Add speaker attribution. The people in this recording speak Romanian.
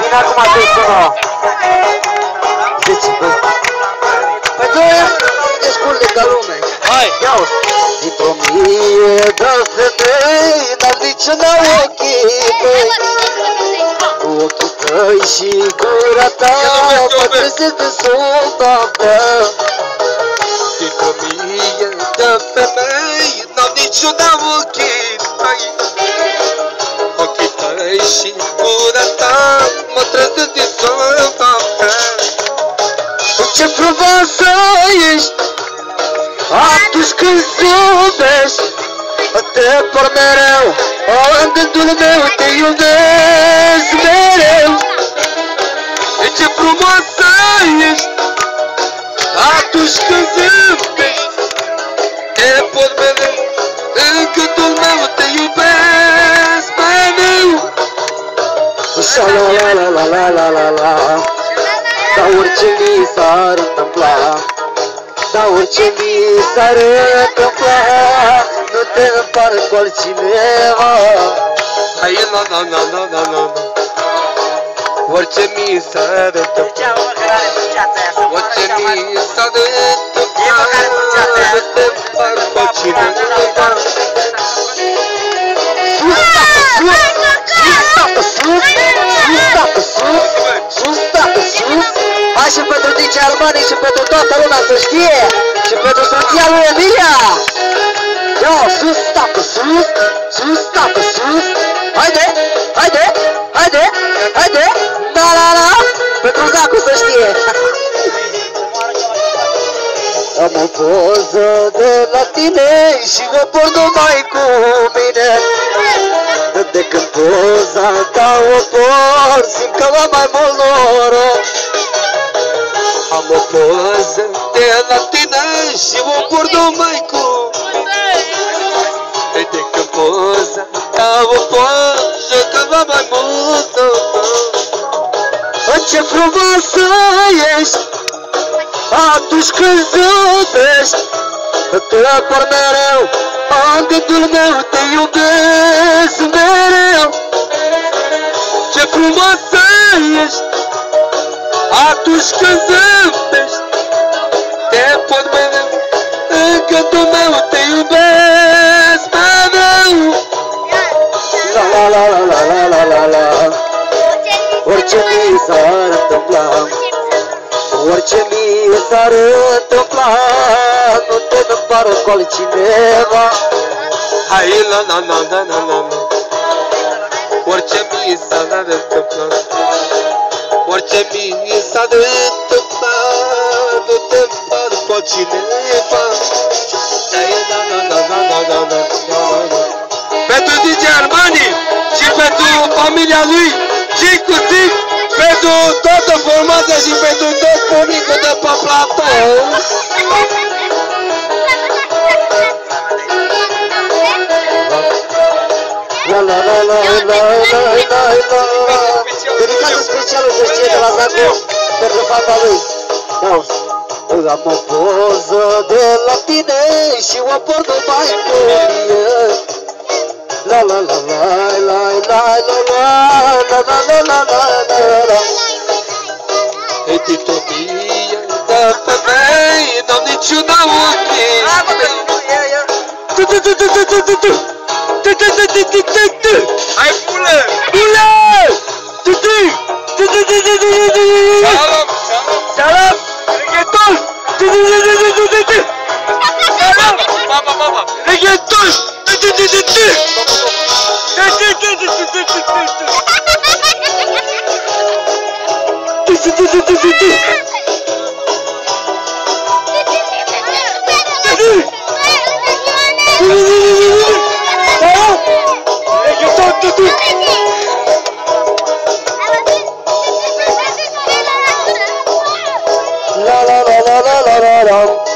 Speaker 1: Bine, acum te sună. Zici, bă. Păi tu descurc de ca lume.
Speaker 2: Hai!
Speaker 1: Ia-o. Dintr-o mie de femei, n-am niciuna ochii tăi. Cu ochii tăi și gura ta, mă trezesc de somnul tău.
Speaker 2: Dintr-o mie de femei, n-am niciuna ochii tăi. Ochii tăi și gura ta, mă trezesc de somnul tău.
Speaker 1: Ce frumoasă ești atunci când zâmbești, te por mereu, în gândul meu te iubesc mereu.
Speaker 2: Ce frumoasă ești atunci când zâmbești, te por mereu, în gândul meu te iubesc mereu.
Speaker 1: Așa la la la la la la la, dar orice mi s-ar întâmpla, dar orice mi s-ar întâmpla, nu te împart cu altcineva.
Speaker 2: Hai la la la la la la, orice mi s-ar întâmpla, orice mi s-ar întâmpla, nu te împart cu altcineva.
Speaker 1: Sus, tată, sus! Hai și pentru DJ Armani și pentru toată lumea să știe! Și pentru soția lui Emilia! Ia, sus, tată, sus! Sus, tată, sus! Haide, haide, haide, haide! La la la! Pentru Zacu să știe! Am o poză de la tine și o port numai cu mine. De când poza ta o port, simt că am mai mult noroc.
Speaker 2: Am o poză de la tine și o port numai cu mine. De când poza ta o port, jucăm mai mult noroc.
Speaker 1: Ce frumoasă ești atunci când zâmbești, te apăr mereu, în gândul meu te iubesc mereu.
Speaker 2: Ce frumoasă ești atunci când zâmbești, te pot mereu, în gândul meu te iubesc mereu.
Speaker 1: La la la la la la la la, orice mi s-ar întâmpla, orice mi s-ar întâmpla, nu te împart cu altcineva.
Speaker 2: Hai la la la la la la, orice mi s-ar întâmpla, orice mi s-ar întâmpla, nu te împart cu altcineva. Hai la la la la la la la la. Pentru DJ Armani și pentru familia lui, Cicu Tic, pentru toată formația și pentru tot publicul de pe platou.
Speaker 1: La la la la la la la la. Dedicație specială să știe de la Zacu pentru fata lui. Am o poză de la tine și o port numai cu mine. La la la la la la la la la la la la la.
Speaker 2: E titomie de femei, n-am niciuna ochii. Hai pule! Pule! Salam! Salam! Reggaeton! Salam! Mama! Reggaeton!
Speaker 1: La la la la la la la la.